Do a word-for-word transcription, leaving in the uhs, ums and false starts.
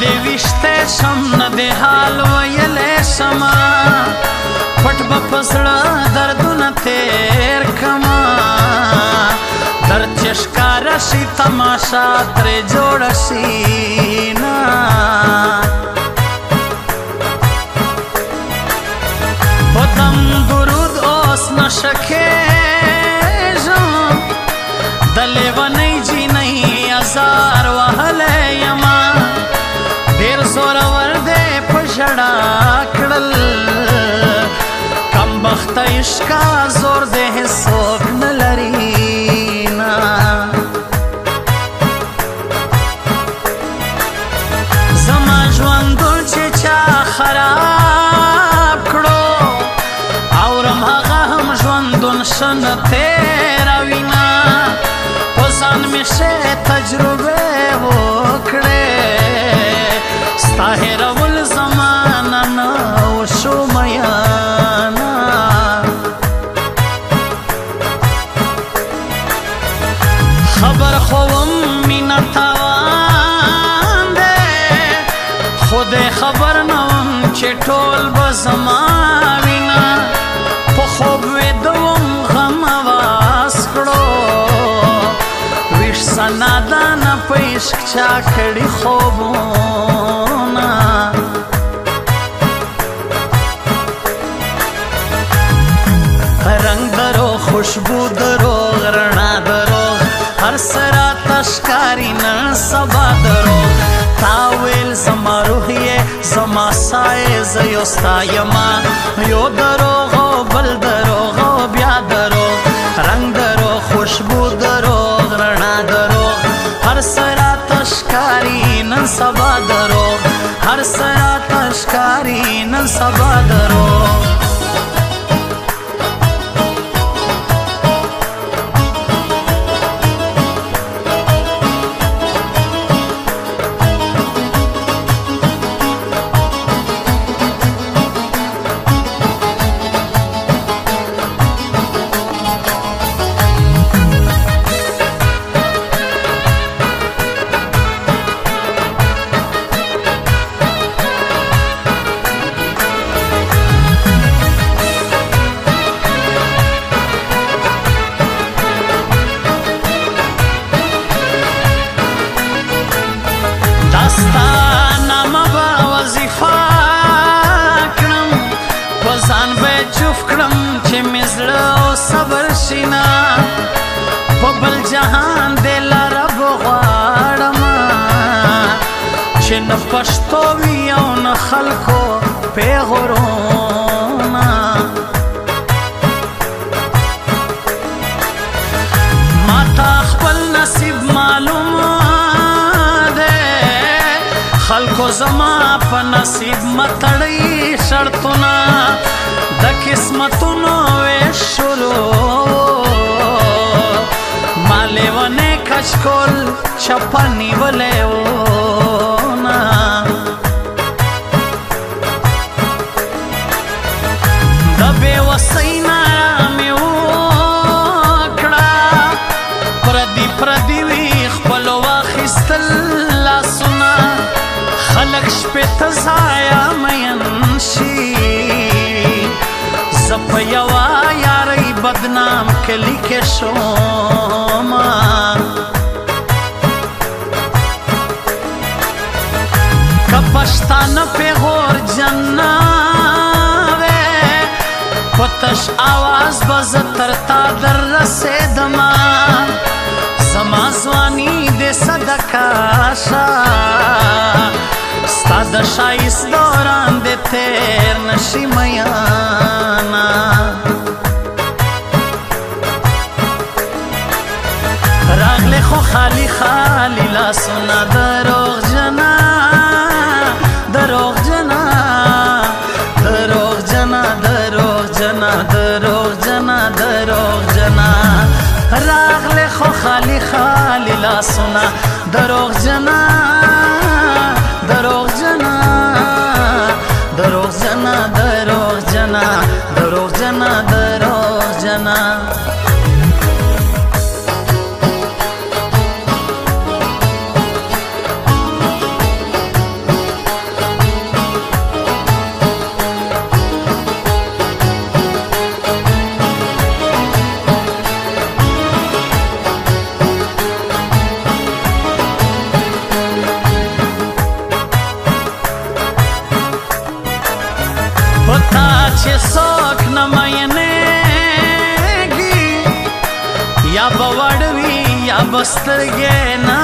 دې وشته شم نه دې حال ویلی شمه پټ به په زړه دردونه تېر کړمه درد چې ښکاره شي تماشه ترې جوړه شي نه په دم درود اوس نشه کېږم د لیونۍ جینۍ ازار وهلی یمه ډېر زورور دی په ژړا کړل کم بخته عشقه زور دی هېڅوک نه لري نه زما ژوندون چې چا خراب کړو اورم هغه هم ژوندون ښه نه تېروینه په ځان مې ښې تجربې وکړې ستا هېرول زمانه نه وشو میانه خبر خو وم مینه تاوان دی خو دې خبر نه وم چې ټول به زما وینه په خوب ویده وم غم اواز کړو ویښ سنادانه په عشق چا کړي خوبونه رنگ دروغ خوشبو دروغ رڼا دروغ هر څه راته ښکاري نن سبا دروغ تا ویل زما روح یې زما سایې زه یو ستا یمه یو دروغ او بل دروغ او بیا دروغ رنگ دروغ خوشبو دروغ رڼا دروغ هر څه راته ښکاري نن سبا دروغ هر څه راته ښکاري نن سبا دروغ په بل جهان دې لرب غواړمه چې نه پښتو وي او نه خلکو پیغورونه ما ته خپل نصیب معلوم دی خلکو زما په نصیب متړی شرطونه د قسمتونو ویش شروع ما لیونی کچ کول چپه نیولی وونه د بېوسۍ ناره مې وکړه پردي پردي وي خپلو واخیستل لاسونه خلک شپېته ځایه مین شي زه په یوه یارۍ بدنام کلي کې شومه که پښتانه پېغور جن نه وې په تش اواز به زه تر تا در رسېدمه زما ځواني دې صدقه شه ستا د ښایست دوران دې تېر نه شي میانه راغلی خو خالی خالی لاسونه دروغجنه دروغجنه دروغجنه دروغجنه دروغجنه دروغجنه راغلی خو خالی خالی لاسونه دروغجنه دروغجنه دروغجنه دروغجنه دروغجنه دروغجنه بسترګې نه